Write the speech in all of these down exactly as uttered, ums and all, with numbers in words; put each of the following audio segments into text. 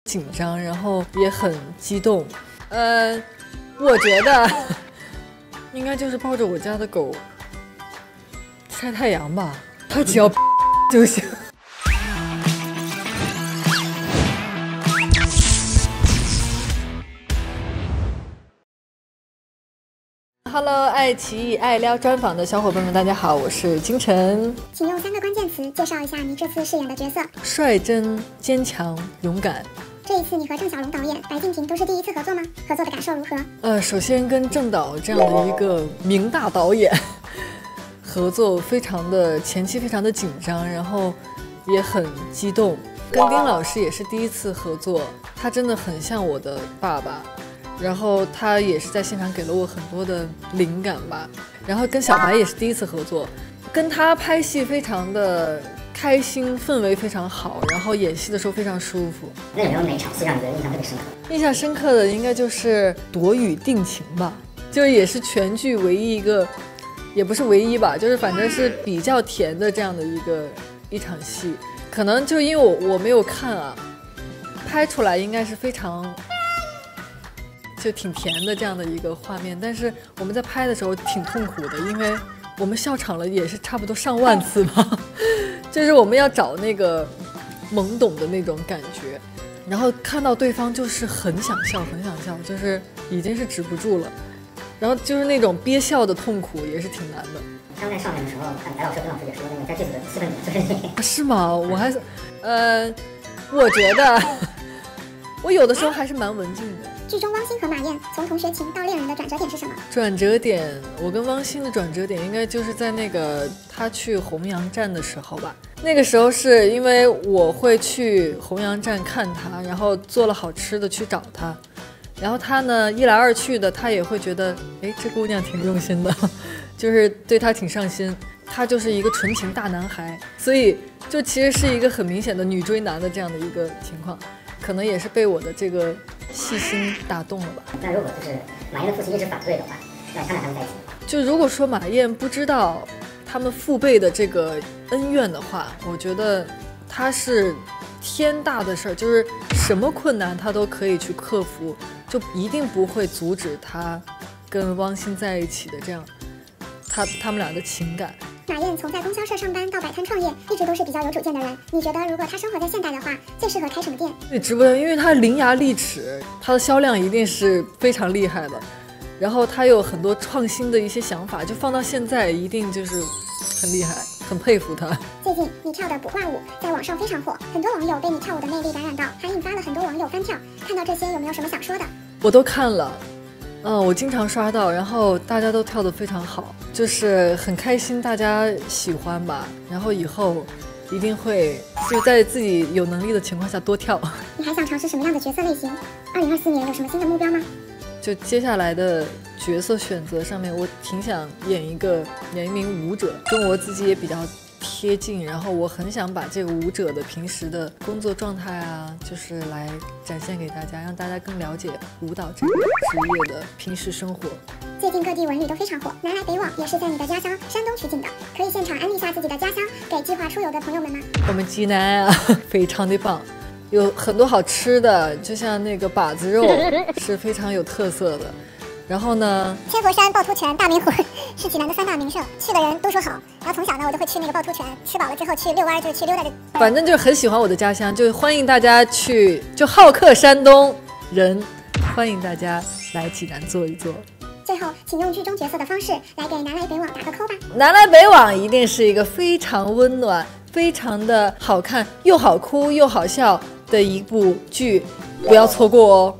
紧张，然后也很激动。呃，我觉得应该就是抱着我家的狗晒太阳吧，它只要就行。Hello， 爱奇艺爱撩专访的小伙伴们，大家好，我是金晨。 请用三个关键词介绍一下你这次饰演的角色。 率真、坚强、勇敢。 这一次你和郑晓龙导演、白敬亭都是第一次合作吗？合作的感受如何？ 呃，首先跟郑导这样的一个名大导演合作，非常的前期非常的紧张，然后也很激动。跟丁老师也是第一次合作，他真的很像我的爸爸。然后他也是在现场给了我很多的灵感吧，然后跟小白也是第一次合作，跟他拍戏非常的开心，氛围非常好，然后演戏的时候非常舒服。 那有没有哪场戏让你觉得印象特别深刻？ 印象深刻的应该就是躲雨定情吧，就是也是全剧唯一一个，也不是唯一吧，就是反正是比较甜的这样的一个一场戏，可能就因为我我没有看啊，拍出来应该是非常。就挺甜的这样的一个画面，但是我们在拍的时候挺痛苦的，因为我们笑场了也是差不多上万次吧，就是我们要找那个懵懂的那种感觉，然后看到对方就是很想笑很想笑，就是已经是止不住了，然后就是那种憋笑的痛苦也是挺难的。 刚在上面的时候，看白老师跟老师也说，那个在剧组的气氛就是你。 是吗？我还是，呃，我觉得我有的时候还是蛮文静的。 剧中汪星和马燕从同学情到恋人的转折点是什么？ 转折点，我跟汪星的转折点应该就是在那个他去弘扬站的时候吧。那个时候是因为我会去弘扬站看他，然后做了好吃的去找他，然后他呢一来二去的，他也会觉得，哎，这姑娘挺用心的，就是对他挺上心。他就是一个纯情大男孩，所以就其实是一个很明显的女追男的这样的一个情况，可能也是被我的这个细心打动了吧。 那如果就是马燕的父亲一直反对的话，那他俩还能在一起吗？ 就如果说马燕不知道他们父辈的这个恩怨的话，我觉得他是天大的事儿，就是什么困难他都可以去克服，就一定不会阻止他跟汪星在一起的这样，他他们俩的情感。 马燕从在供销社上班到摆摊创业，一直都是比较有主见的人。你觉得如果她生活在现代的话，最适合开什么店？ 对，直播店，因为它伶牙俐齿，它的销量一定是非常厉害的。然后它有很多创新的一些想法，就放到现在一定就是很厉害，很佩服他。 最近你跳的卜卦舞在网上非常火，很多网友被你跳舞的魅力感染到，还引发了很多网友翻跳。看到这些有没有什么想说的？ 我都看了。嗯，我经常刷到，然后大家都跳得非常好，就是很开心，大家喜欢吧。然后以后一定会就在自己有能力的情况下多跳。 你还想尝试什么样的角色类型？二零二四年有什么新的目标吗？ 就接下来的角色选择上面，我挺想演一个演一名舞者，跟我自己也比较贴近，然后我很想把这个舞者的平时的工作状态啊，就是来展现给大家，让大家更了解舞蹈这个职业的平时生活。 最近各地文旅都非常火，南来北往也是在你的家乡山东取景的，可以现场安利下自己的家乡给计划出游的朋友们吗？ 我们济南啊，非常的棒，有很多好吃的，就像那个把子肉是非常有特色的。然后呢， 千佛山趵突泉、大明湖是济南的三大名胜，去的人都说好。然后从小呢，我就会去那个趵突泉，吃饱了之后去遛弯，就是去溜达着。 反正就是很喜欢我的家乡，就欢迎大家去，就好客山东人，欢迎大家来济南坐一坐。 最后，请用剧中角色的方式来给南来北往打个 call 吧。 南来北往一定是一个非常温暖、非常的好看，又好哭又好笑的一部剧，不要错过哦。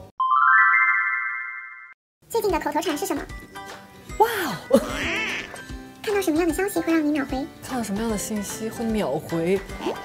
最近的口头禅是什么？ 哇哦！ 看到什么样的消息会让你秒回？ 看到什么样的信息会秒回？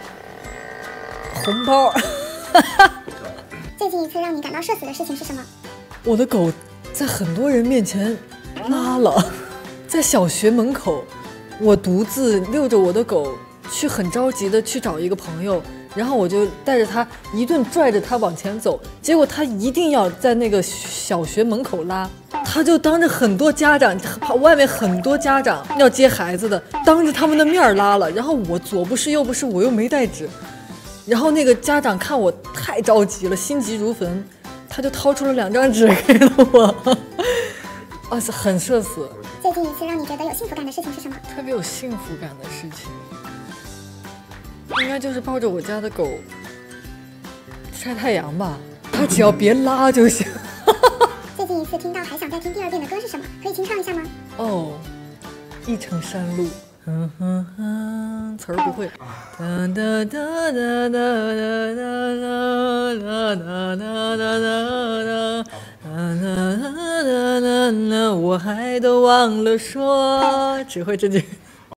红包。 最近一次让你感到社死的事情是什么？ 我的狗在很多人面前拉了，在小学门口，我独自遛着我的狗去，很着急的去找一个朋友。然后我就带着他一顿拽着他往前走，结果他一定要在那个小学门口拉，他就当着很多家长，外面很多家长要接孩子的，当着他们的面拉了。然后我左不是右不是，我又没带纸， 然后那个家长看我太着急了，心急如焚，他就掏出了两张纸给了我，哇塞，很社死。 最近一次让你觉得有幸福感的事情是什么？ 特别有幸福感的事情，应该就是抱着我家的狗晒太阳吧，它只要别拉就行。 最近一次听到还想再听第二遍的歌是什么？可以清唱一下吗？ 哦，一程山路。哼哼哼，词儿不会。哒哒哒哒哒哒哒哒哒哒哒哒哒哒，我还都忘了说，只会这句。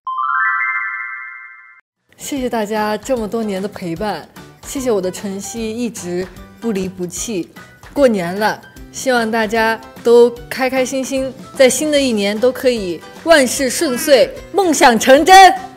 谢谢大家这么多年的陪伴，谢谢我的晨曦一直不离不弃。过年了，希望大家都开开心心，在新的一年都可以万事顺遂，梦想成真。